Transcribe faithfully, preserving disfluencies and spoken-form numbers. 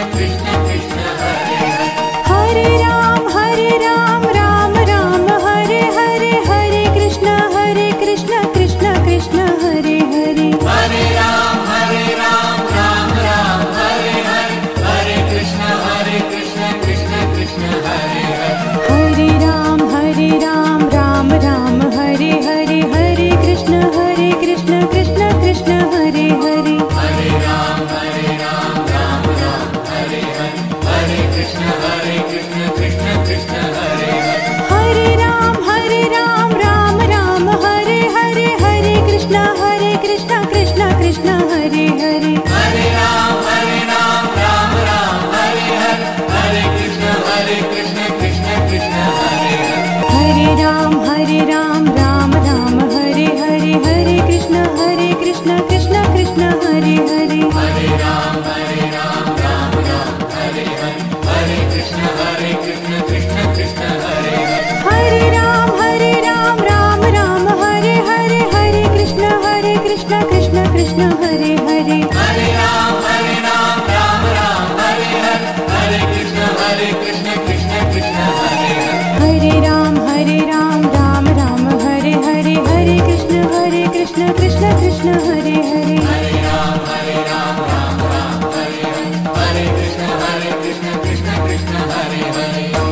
Krishna Krishna Hare Hare. Hare Ram Hare Ram Ram Ram Hare Hare, Hare Krishna Hare Krishna Krishna Krishna Hare Hare. Hare Ram Hare Ram Ram Ram Hare Hare, Hare Krishna Hare Krishna Krishna Krishna Hare Hare. Hare Ram Hare Ram Ram Ram Hare Hare, Hare Krishna Hare Krishna Krishna Krishna Hare Hare. Hare Ram Hare Ram Ram Ram Hare Hare, Hare Krishna Hare Krishna Krishna Krishna Hare Hare. Hare Ram Hare Ram Ram Ram Hare Hare, Hare Krishna Hare Krishna Krishna Krishna Hare Hare. Hare Ram Hare Ram Ram Ram Hare Hare, Hare Krishna Hare Krishna Krishna Krishna Hare Hare. Hare Ram Hare Ram Ram Ram Hare Hare, Hare Krishna Hare Krishna Krishna Krishna Hare Hare. Hare Ram Hare Ram Ram Ram Hare Hare, Hare Krishna Hare Krishna Krishna Krishna Hare Hare. Hare Ram Hare Ram Ram Ram Hare Hare, Hare Krishna Hare Krishna Krishna Krishna Hare Hare. Hare Ram Hare Ram Ram Ram Hare Hare, Hare Krishna Hare Krishna Krishna Krishna Hare Hare. Hare Ram Hare Ram Ram Ram Hare Hare, Hare Krishna Hare Krishna Krishna Krishna Hare Hare. Hare Ram Hare Ram Ram Ram Hare Hare, Hare Krishna Hare Krishna Krishna Krishna Hare Hare.